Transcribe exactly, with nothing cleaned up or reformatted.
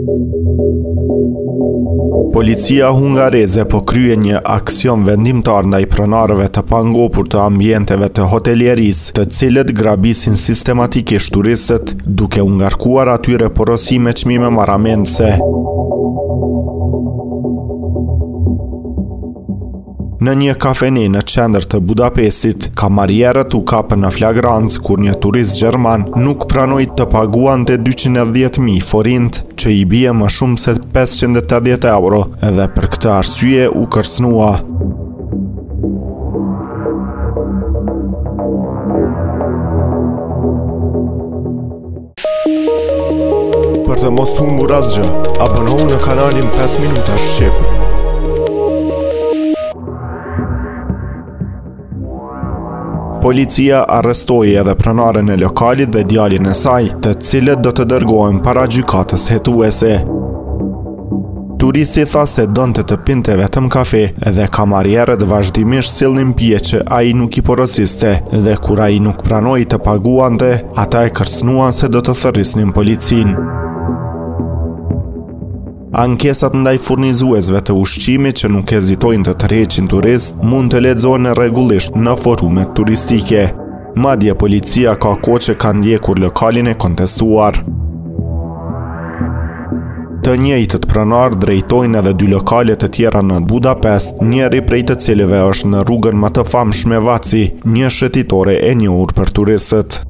Policia hungareze po krye një aksion vendimtar ndaj pronarëve të pangopur të ambienteve të hotelierisë, të cilët grabisin sistematikisht turistët, duke u ngarkuar atyre porosi me çmime marramendse. Në një kafeni në qendër të Budapestit, kamarierët u kapën në flagrancë kur një turist gjerman nuk pranoi të paguante dyqind e dhjetë mijë forint, që i bie më shumë se pesëqind e tetëdhjetë euro, edhe për këtë arsye u kërcënua. Për të mos humbur asgjë, abonohu në kanalin pesë minuta shqip. Policia arrestoi edhe pronaren e lokalit dhe djalin e saj, të cilët do të dërgohen para gjykatës hetuese. Turisti tha se donte të pinte vetëm kafe, edhe kamarierët vazhdimisht sillnin pije që ai nuk i porosiste, dhe kur ai nuk pranoi të paguante, ata e kërcënuan se do të thërrisnin policinë. Ankesat ndaj furnizuesve të ushqimit që nuk hezitojnë të tërheqin turist mund të lexohen rregullisht në forumet turistike. Madje policia ka kohë që ka ndjekur lokalin e kontestuar. Të njëjtët pronar drejtojnë edhe dy lokale të tjera në Budapest, njëri prej të cilëve është në rrugën më të famshme Vaci, një shëtitore e njohur për turistët.